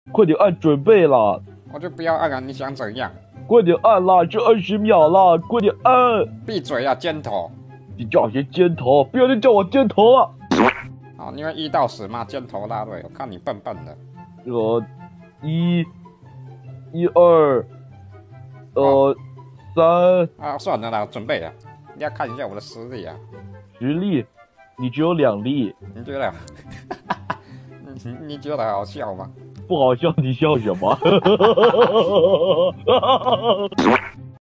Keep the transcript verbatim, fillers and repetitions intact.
快点按准备啦！ 我就不要按啊，你想怎样？ 快点按啦，就二十秒啦，快点按！ 闭嘴啊，尖头！ 你叫我先尖头，不要再叫我尖头了。 好，你会一到十吗？尖头大队，我看你笨笨的。 呃，一、一二，呃，三。 啊，算了啦，准备了。你要看一下我的实力啊！ 实力，你只有两粒。 你觉得？你你觉得好笑吗？ 不好笑，你笑什么？